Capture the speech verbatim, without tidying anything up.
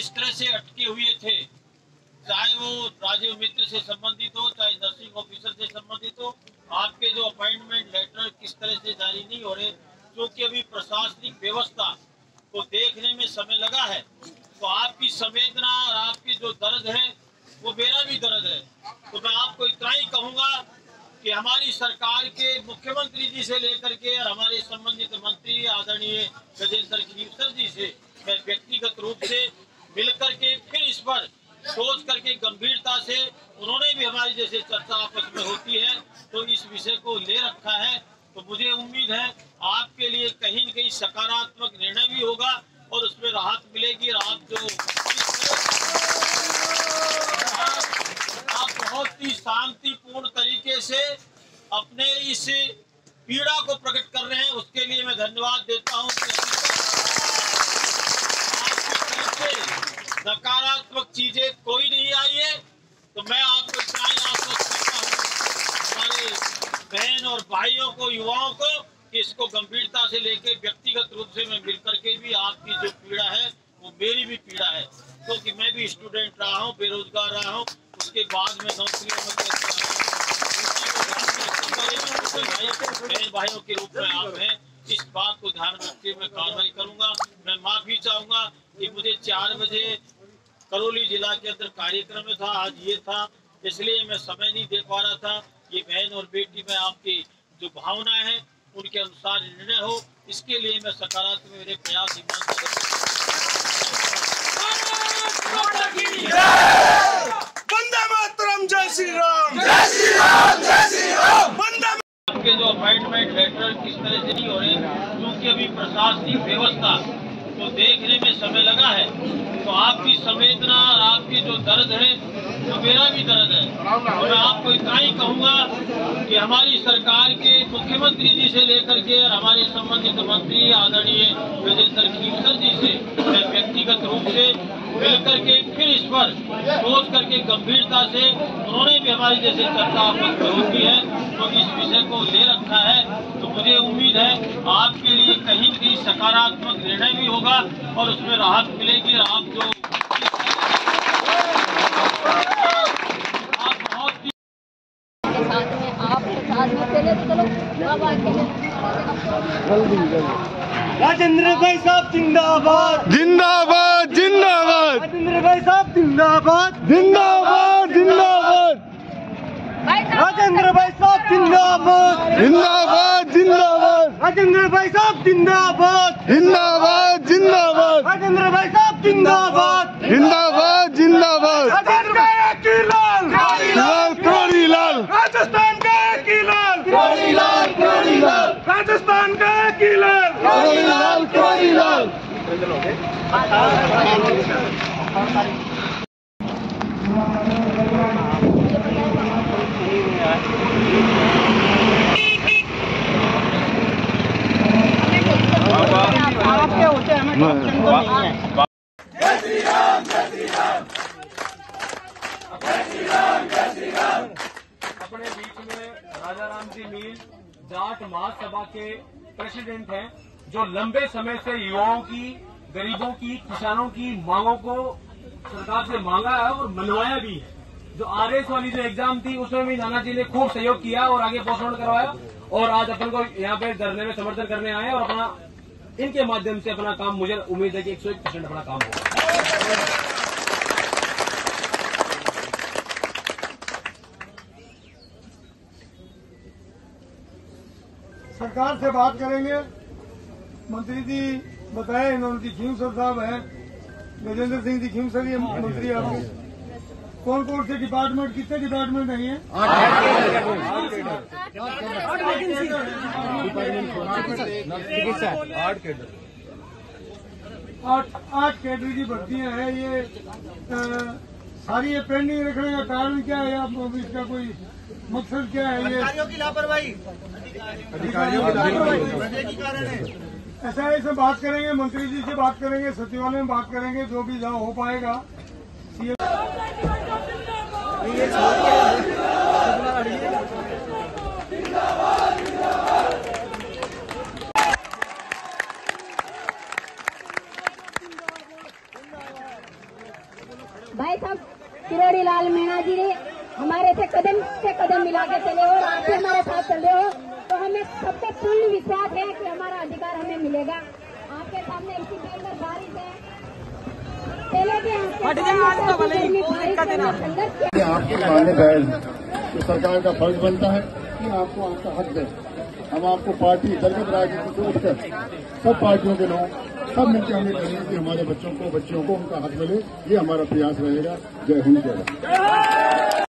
जिस तरह से अटके हुए थे, चाहे वो राजीव मित्र से संबंधित हो, चाहे नर्सिंग ऑफिसर से संबंधित हो, आपके जो अपॉइंटमेंट लेटर किस तरह से जारी नहीं हो रहे, क्योंकि अभी प्रशासनिक व्यवस्था को देखने में समय लगा है। तो आपकी संवेदना और आपकी जो दर्द है वो मेरा भी दर्द है। तो मैं आपको इतना ही कहूँगा कि हमारी सरकार के मुख्यमंत्री जी से लेकर के और हमारे संबंधित मंत्री आदरणीय गजेंद्र खीवसर जी से मैं व्यक्तिगत रूप से मिलकर के फिर इस पर सोच करके गंभीरता से, उन्होंने भी हमारी जैसे चर्चा आपस में होती है तो इस विषय को ले रखा है। तो मुझे उम्मीद है आपके लिए कहीं न कहीं सकारात्मक निर्णय भी होगा और उसमें राहत मिलेगी। और आप जो आप बहुत ही शांतिपूर्ण तरीके से अपने इस पीड़ा को प्रकट कर रहे हैं, उसके लिए मैं धन्यवाद देता हूँ। नकारात्मक चीजें कोई नहीं आई है, तो मैं आपको इतना ही आश्वस्त करता हूँ हमारे बहन और भाइयों को, युवाओं को, कि इसको गंभीरता से लेके व्यक्तिगत रूप से मैं मिलकर के भी आपकी जो पीड़ा है वो मेरी भी पीड़ा है, क्योंकि तो मैं भी स्टूडेंट रहा हूँ, बेरोजगार रहा हूँ, उसके बाद में नौकरियों में बहन भाइयों के रूप में आप हैं, इस बात को ध्यान रखते मैं कार्रवाई करूंगा। मैं माफी चाहूंगा कि मुझे चार बजे करौली जिला के अंदर कार्यक्रम में था, आज ये था, इसलिए मैं समय नहीं दे पा रहा था। ये बहन और बेटी में आपकी जो भावनाएं हैं उनके अनुसार निर्णय हो, इसके लिए मैं सकारात्मक मेरे प्रयास वंदे मातरम, जय श्री राम, जय श्री राम, जय श्री राम। आपके जो अपॉइंटमेंट लेटर किस तरह से नहीं हो रहे, क्योंकि अभी प्रशासनिक व्यवस्था को देखने में समय लगा है। तो आपकी संवेदना और आपकी जो दर्द है वो मेरा भी दर्द है। तो मैं आपको इतना ही कहूँगा कि हमारी सरकार के मुख्यमंत्री जी से लेकर के और हमारे संबंधित मंत्री आदरणीय गजेंद्र खीवसर जी से मैं व्यक्तिगत रूप से मिलकर के फिर इस पर सोच करके गंभीरता से, उन्होंने भी हमारी जैसे चर्चा आपस में होती है तो इस विषय को ले रखा है। तो मुझे उम्मीद है आपके लिए कहीं न कहीं सकारात्मक निर्णय भी होगा और उसमें राहत मिलेगी। और आप जो आप बहुत ही साथ में आप साथ में चले तो चलो अब अकेले राजेंद्र भाई साहब जिंदाबाद, जिंदाबाद, जिंदाबाद। राजेंद्र भाई साहब जिंदाबाद, जिंदाबाद, जिंदाबाद। राजेंद्र भाई साहब जिंदाबाद, जिंदाबाद, जिंदाबाद। राजेंद्र भाई साहब जिंदाबाद, जिंदाबाद, जिंदाबाद। राजेंद्र भाई साहब जिंदाबाद, जिंदाबाद, जिंदाबाद। राजस्थान का एक ही लाल, लाल कोड़ी लाल, राजस्थान का एक ही लाल, कोड़ी लाल, कोड़ी लाल, राजस्थान का एक ही लाल, कोड़ी लाल, कोड़ी लाल। आपके होते हमें टेंशन तो नहीं है। जय श्री राम, जय श्री राम, जय श्री राम, जय श्री राम। अपने बीच में राजा राम जी मील जाट महासभा के प्रेसिडेंट हैं, जो लंबे समय से युवाओं की, गरीबों की, किसानों की मांगों को सरकार से मांगा है और मनवाया भी है। जो आर एस वाली जो एग्जाम थी उसमें भी नाना जी ने खूब सहयोग किया और आगे पोस्टपोन करवाया और आज अपन को यहाँ पे धरने में समर्थन करने आए और अपना इनके माध्यम से अपना काम, मुझे उम्मीद है कि एक सौ एक परसेंट अपना काम होगा। सरकार से बात करेंगे। मंत्री जी बताए, इन्होंने जी खीवसर साहब हैं, गजेंद्र सिंह जी खीवसर ये मंत्री आपके। कौन कौन से डिपार्टमेंट, कितने डिपार्टमेंट नहीं है? आठ आठ कैडर की भर्तियां हैं। ये आ, सारी ये पेंडिंग रखने का कारण क्या है, या इसका कोई मकसद क्या है? ये अधिकारियों की लापरवाही, अधिकारियों की लापरवाही कारण है। ऐसा है, इससे बात करेंगे, मंत्री जी से बात करेंगे, सचिवालय में बात करेंगे, जो भी जहाँ हो पाएगा। भाई साहब किरोड़ी लाल मीणा जी ने हमारे से कदम से कदम मिला के चले और आप भी हमारे साथ चल रहे हो, तो हमें सब पे पूर्ण विश्वास है कि हमारा अधिकार हमें मिलेगा। आपके सामने इसी बेंगर बारिश है, पहले भी आपके मानने बैल तो सरकार का फर्ज बनता है कि आपको आपका हक दे। हम आपको पार्टी दलगत राजनीति को उठकर सब पार्टियों के लोग सब मिलकर हमें करेंगे कि हमारे बच्चों को बच्चियों को उनका हक मिले। ये हमारा प्रयास रहेगा। जय हिंद, जय भारत।